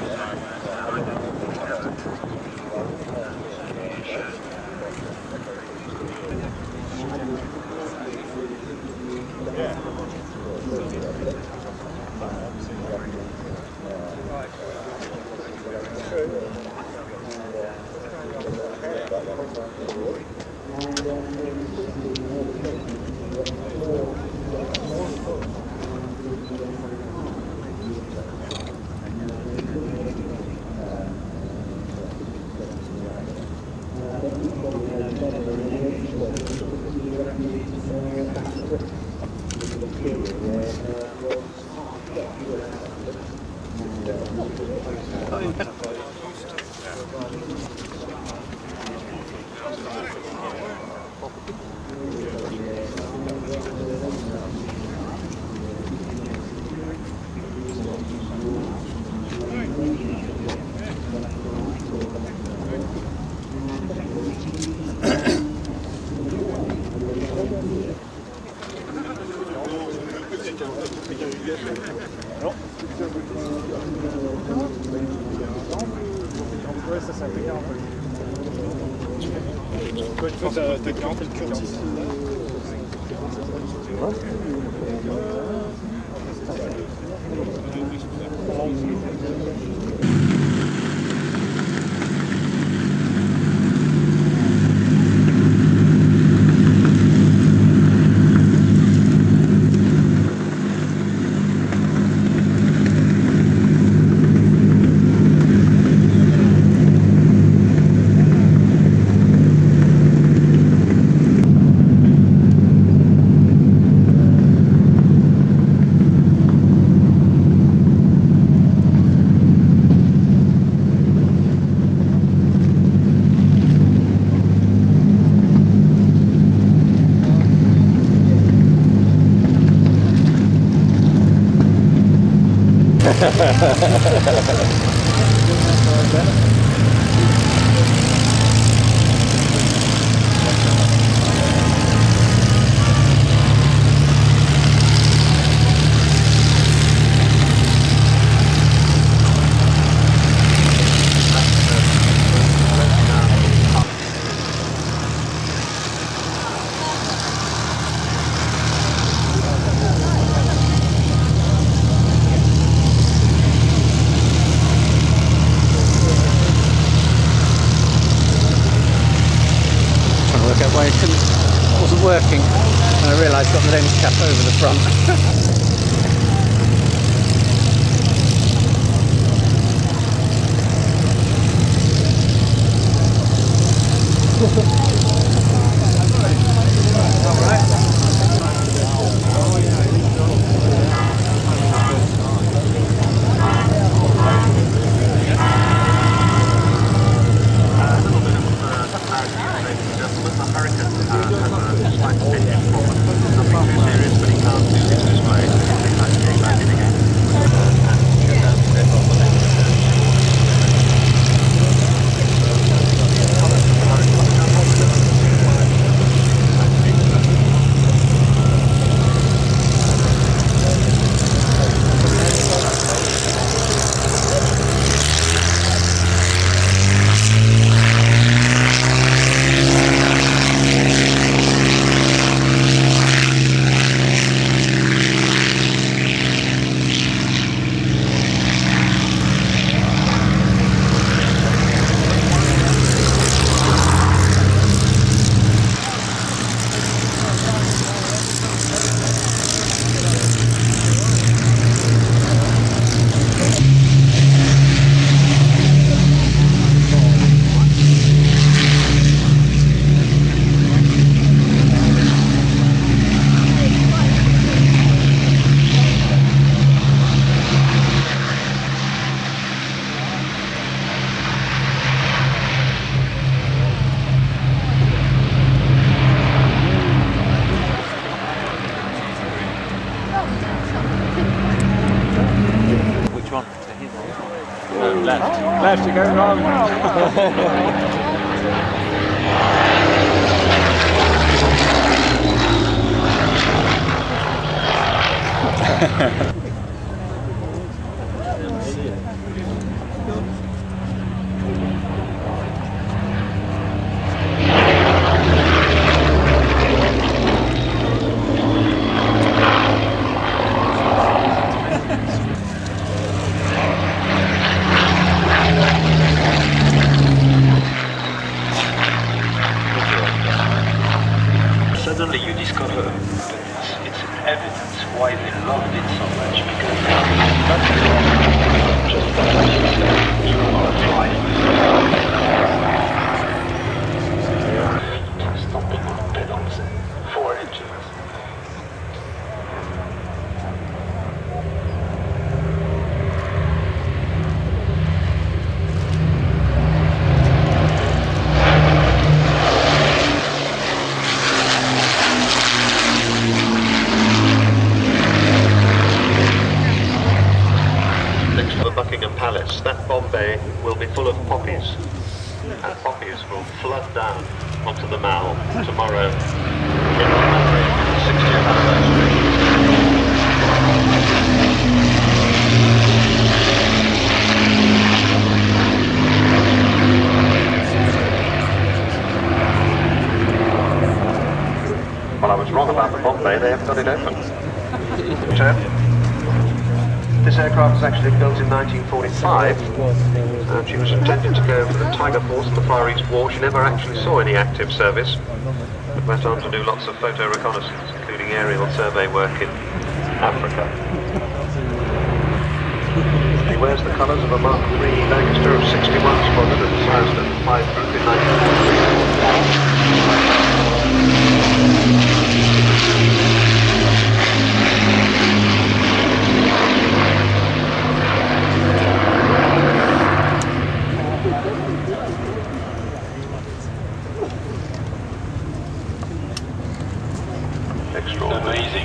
T'as 40 et le Curtis. Why it wasn't working, and I realised I've got the lens cap over the front. Left to go wrong. Bombay will be full of poppies, and poppies will flood down onto the Mall tomorrow in memory of the 60th anniversary. Well, I was wrong about the Bombay, they haven't got it open. This aircraft was actually built in 1945, and she was intended to go for the Tiger Force in the Far East War. She never actually saw any active service, but went on to do lots of photo reconnaissance, including aerial survey work in Africa. She wears the colours of a Mark III Lancaster of 61 squadron and sized at 5 group in 1943. Amazing.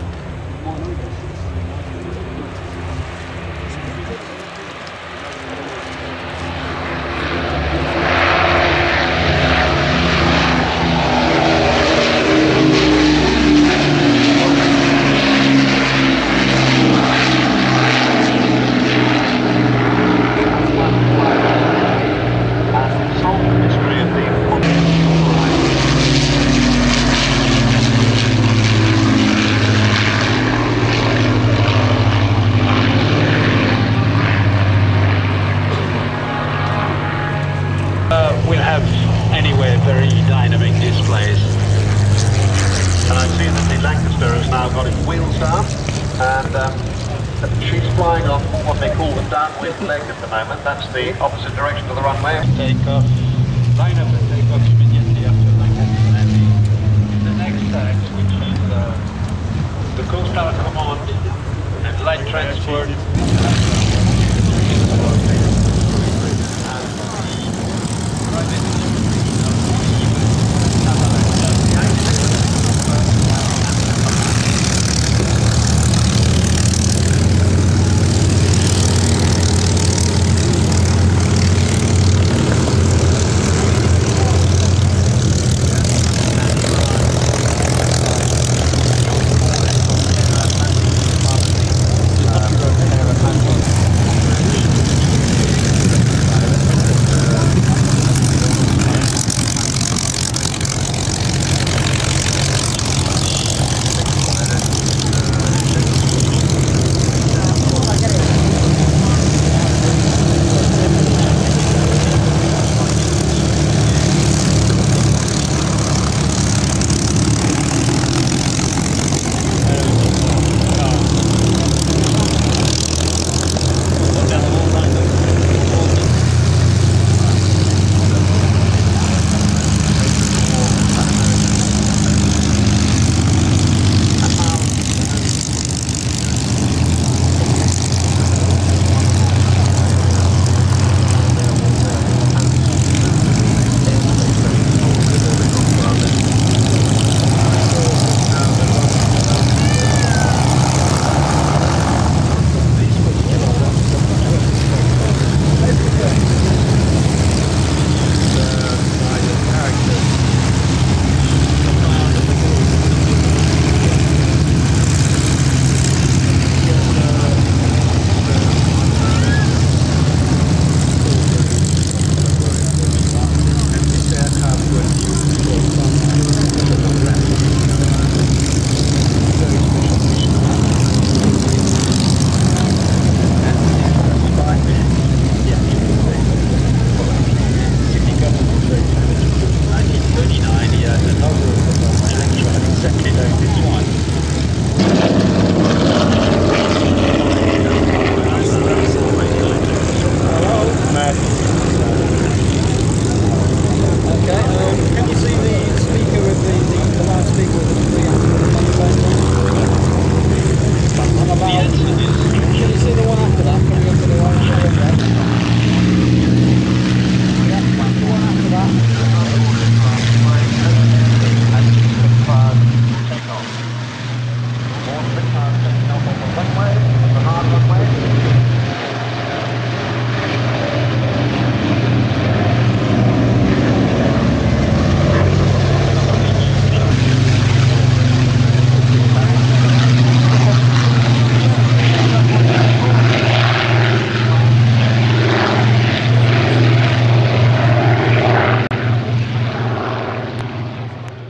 We'll have anywhere very dynamic displays. And I see that the Lancaster has now got its wheels down, and she's flying on what they call the downwind leg at the moment. That's the opposite direction to the runway. Takeoff. Line up and take off immediately after Lancaster landing. The next tax, which is the Coastal Command and Light Transport.